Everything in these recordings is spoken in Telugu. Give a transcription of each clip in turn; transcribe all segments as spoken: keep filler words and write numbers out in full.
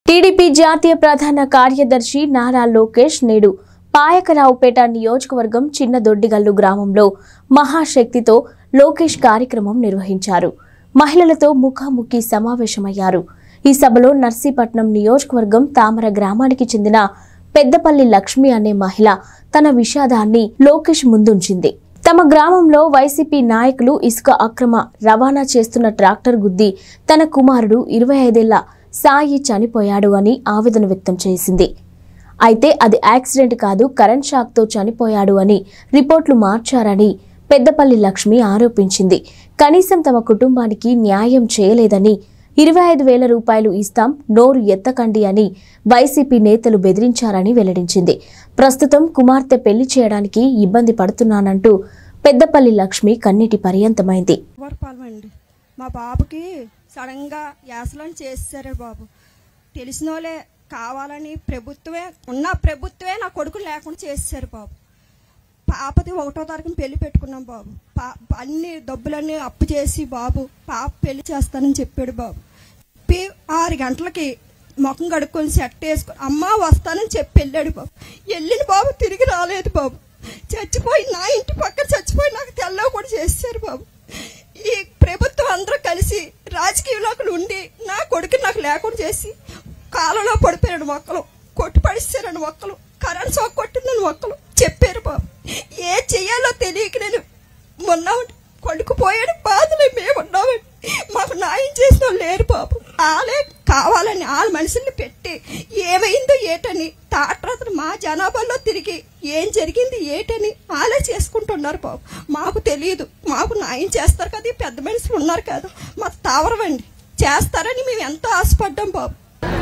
టీడీపీ జాతీయ ప్రధాన కార్యదర్శి నారా లోకేష్ నేడు పాయకరావుపేట నియోజకవర్గం చిన్నదొడ్డిగల్లు గ్రామంలో మహాశక్తితో లోకేష్ కార్యక్రమం నిర్వహించారు. మహిళలతో ముఖాముఖి సమావేశమయ్యారు. ఈ సభలో నర్సీపట్నం నియోజకవర్గం తామర గ్రామానికి చెందిన పెద్దపల్లి లక్ష్మి అనే మహిళ తన విషాదాన్ని లోకేష్ ముందుంచింది. తమ గ్రామంలో వైసీపీ నాయకులు ఇసుక అక్రమ రవాణా చేస్తున్న ట్రాక్టర్ గుద్ది తన కుమారుడు ఇరవై ఐదేళ్ల సాయి చనిపోయాడు అని ఆవేదన వ్యక్తం చేసింది. అయితే అది యాక్సిడెంట్ కాదు, కరెంట్ షాక్ తో చనిపోయాడు అని రిపోర్టులు మార్చారని పెద్దపల్లి లక్ష్మి ఆరోపించింది. కనీసం తమ కుటుంబానికి న్యాయం చేయలేదని, ఇరవై ఐదు వేల రూపాయలు ఇస్తాం, నోరు ఎత్తకండి అని వైసీపీ నేతలు బెదిరించారని వెల్లడించింది. ప్రస్తుతం కుమార్తె పెళ్లి చేయడానికి ఇబ్బంది పడుతున్నానంటూ పెద్దపల్లి లక్ష్మి కన్నీటి పర్యంతమైంది. మా బాబుకి సడన్ గా యాసలను చేశారు బాబు. తెలిసినోలే కావాలని ప్రభుత్వమే ఉన్న ప్రభుత్వమే నా కొడుకు లేకుండా చేశారు బాబు. పాపది ఒకటో తారీఖున పెళ్లి పెట్టుకున్నాం బాబు. పా అన్ని డబ్బులన్నీ అప్పు చేసి బాబు పాప పెళ్లి చేస్తానని చెప్పాడు బాబు. చెప్పి ఆరు గంటలకి ముఖం కడుక్కొని సెట్ వేసుకొని అమ్మ వస్తానని చెప్పి వెళ్ళాడు బాబు. వెళ్ళిన బాబు తిరిగి రాలేదు బాబు. చచ్చిపోయి నా ఇంటి పక్కన చచ్చిపోయి నాకు తెల్లవ కూడా చేశారు బాబు. ఈ ప్రభుత్వం అందరూ కలిసి రాజకీయంలోకి ఉండి నా కొడుకు నాకు లేకుండా చేసి కాలంలో పడిపోయాడు మొక్కలు, కొట్టి పడిస్తారని మొక్కలు, కరెంట్ షాక్ కొట్టిందని మొక్కలు చెప్పారు బాబు. ఏ చెయ్యాలో తెలియక నేను మొన్నామండి కొడుకుపోయాడు బాధలే మేము ఉన్నామండి. మాకు న్యాయం చేసిన వాళ్ళు లేరు బాబు. వాళ్ళే కావాలని వాళ్ళ మనుషుల్ని పెట్టి ఏమైందో ఏటని తాటరాత్రి మా జనాభాలో తిరిగి ఏం జరిగింది ఏటని వాళ్ళే చేసుకుంటున్నారు బాబు. మాకు తెలియదు, మాకు న్యాయం చేస్తారు కదా, పెద్ద మనుషులు ఉన్నారు కదా, మాకు తావరవండి చేస్తారని మేము ఎంతో ఆశపడ్డాం బాబు.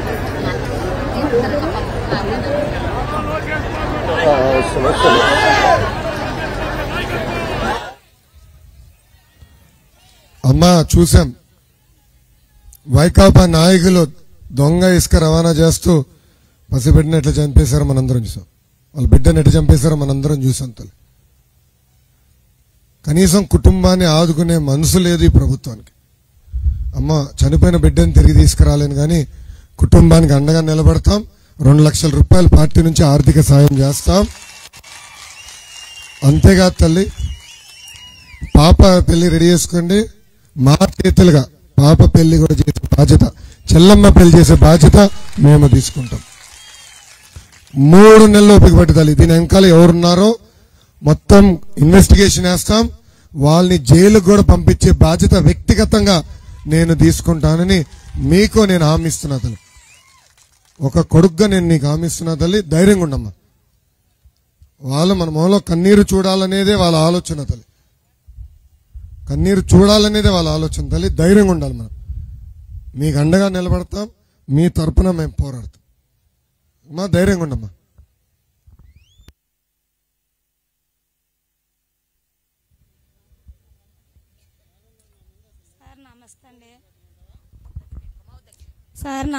అమ్మా చూసాం, వైకాపా నాయకులు దొంగ ఇసుక రవాణా చేస్తూ పసిబిడ్డను ఎట్లా చంపేశారో మనందరం చూసాం. వాళ్ళ బిడ్డను ఎట్లా చంపేశారో మనందరం చూసాం. తల్లి కనీసం కుటుంబాన్ని ఆదుకునే మనసు లేదు ఈ ప్రభుత్వానికి. అమ్మ చనిపోయిన బిడ్డను తిరిగి తీసుకురాలేను కానీ కుటుంబానికి అండగా నిలబడతాం. రెండు లక్షల రూపాయలు పార్టీ నుంచి ఆర్థిక సాయం చేస్తాం. అంతేకాదు తల్లి, పాప పెళ్లి రెడీ చేసుకోండి, మా చేతులుగా పాప పెళ్లి కూడా చేసే బాధ్యత, చెల్లమ్మ పెళ్లి చేసే బాధ్యత మేము తీసుకుంటాం. మూడు నెలలు ఓపిక పట్టుదల. దీని వెనకాల ఎవరున్నారో మొత్తం ఇన్వెస్టిగేషన్ వేస్తాం. వాళ్ళని జైలుకు కూడా పంపించే బాధ్యత వ్యక్తిగతంగా నేను తీసుకుంటానని మీకు నేను హామీ ఇస్తున్నా తల్లి. ఒక కొడుకుగా నేను నీకు హామీ ఇస్తున్నా తల్లి. ధైర్యంగా ఉండమ్మా. వాళ్ళు మన మొహంలో కన్నీరు చూడాలనేదే వాళ్ళ ఆలోచన తల్లి. కన్నీరు చూడాలనేదే వాళ్ళ ఆలోచన తల్లి. ధైర్యంగా ఉండాలి. మనం మీకు అండగా నిలబడతాం, మీ తరపున మేము పోరాడతాం. మా ధైర్యంగా ఉండమ్మా. సార్ నమస్తే అండి. సార్